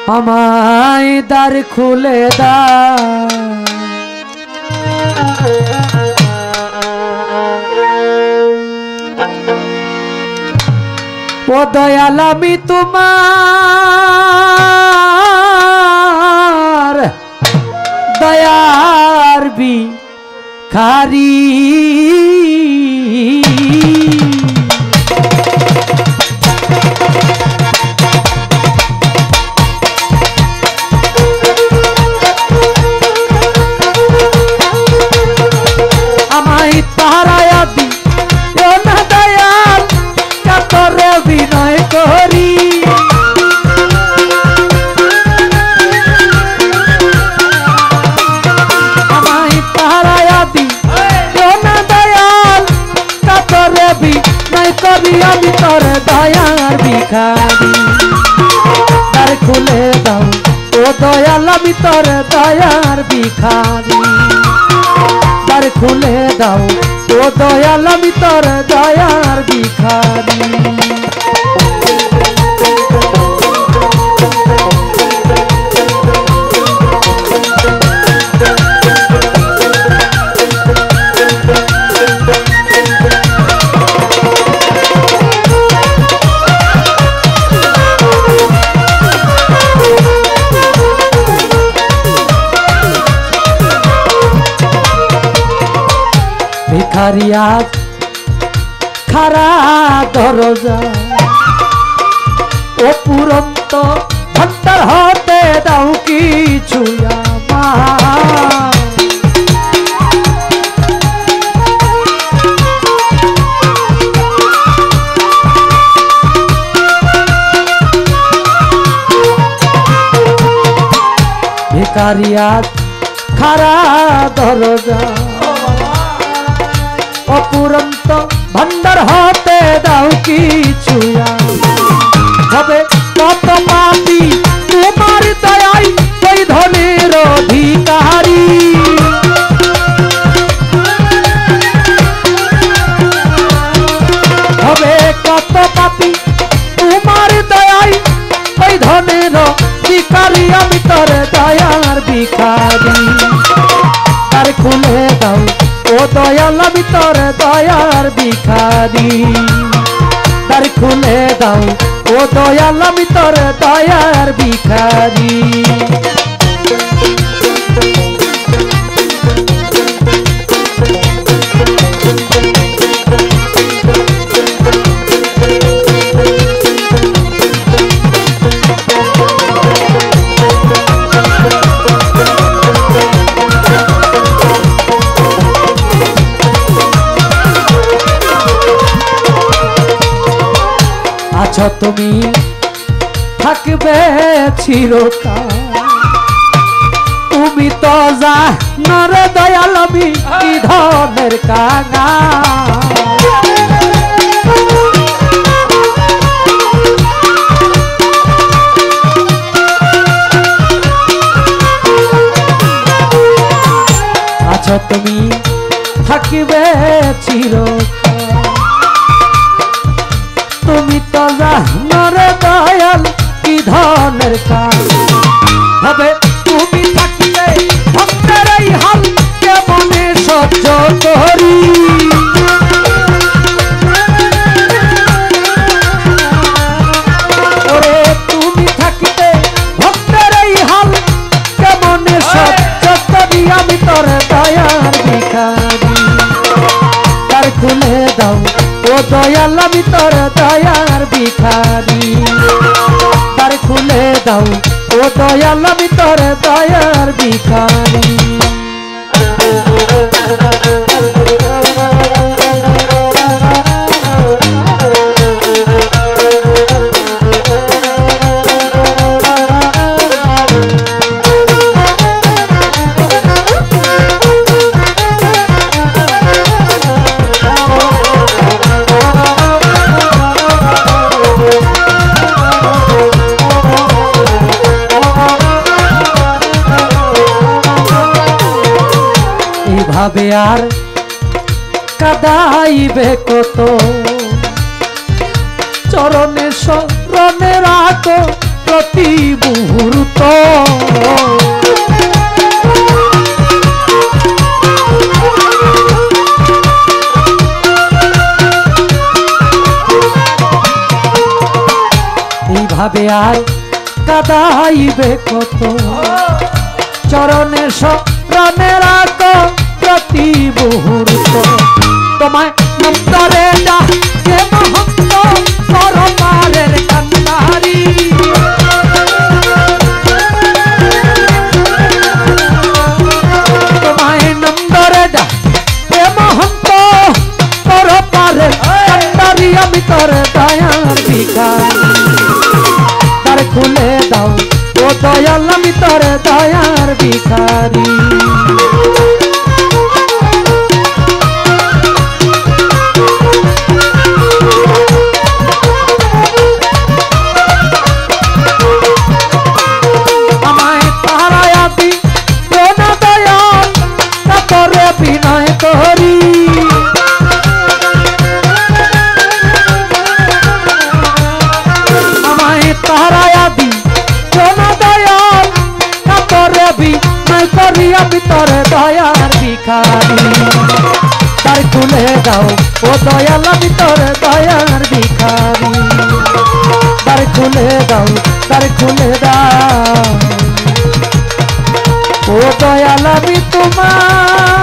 আমায় দ্বার খুলে দাও ও দয়াল আমি তোমার দয়ার ভিখারি আমি তোর দয়ার ভিখারি দ্বার খুলে দাও ও দয়াল আমি তোর দয়ার ভিখারি দ্বার খুলে দাও ও দয়াল আমি তোর দয়ার ভিখারি ভিখারিয়া খারা দরজা ও পুরন্ত ভান্ডার হতে দাও কিছু আমার ভিখারিয়া খারা দরজা অপুরন্ত ভান্ডার হতে দাও কিছু হবে কত পাপী তোমার দয়ায় ওই ধনের অধিকারী হবে কত পাপী তোমার দয়ায় ওই ধনের অধিকারী আমি তোর দয়ার ভিখারি দ্বার খুলে দাও ও দয়াল আমি তোর দয়ার ভিখারি দ্বার খুলে দাও ও দয়াল আমি তোর দয়ার ভিখারি আছো তুমি থাকবে চিরকাল তুমি তো জানো রে দয়াল আমি কি ধনের কাঙাল আছো তুমি থাকবে চিরকাল তুমি তো জানো রে দয়াল কি ধনের কাল হবে তুমি থাকলে ভক্তের এই হাল কেমনে সহ্য করি ওরে তুমি থাকলে ভক্তের এই হাল কেমনে সহ্য করি আমি তোর দয়ার ভিখারি দ্বার খুলে দাও ও দয়াল আমি তোর দয়ার ভিখারি দ্বার খুলে দাও ও দয়াল আমি তোর দয়ার ভিখারি ভাবে আর কাদাইবে কত চরণে শরণে রাখো প্রতি মুহূর্ত এইভাবে আর কাদাইবে কত চরণে স্মরণে রাখ প্রতি মুহূর্ত তোমায় নন্দরে ডাকে মহন্ত পরমারের কান্নারি তোমায় নন্দরে ডাকে মহন্ত পরমারের কান্নারি আমি তোর দয়ার ভিখারি দ্বার খুলে দাও ও দয়াল আমি তোর দয়ার ভিখারি বিনয় করি আমায় তারায়া দি কোন দয়াল কাতরে বিনয় করি আমি তোর দয়ার ভিখারি দ্বার খুলে দাও ও দয়াল আমি তোর দয়ার ভিখারি দ্বার খুলে দাও দ্বার খুলে দাও ও দয়াল আমি তোমার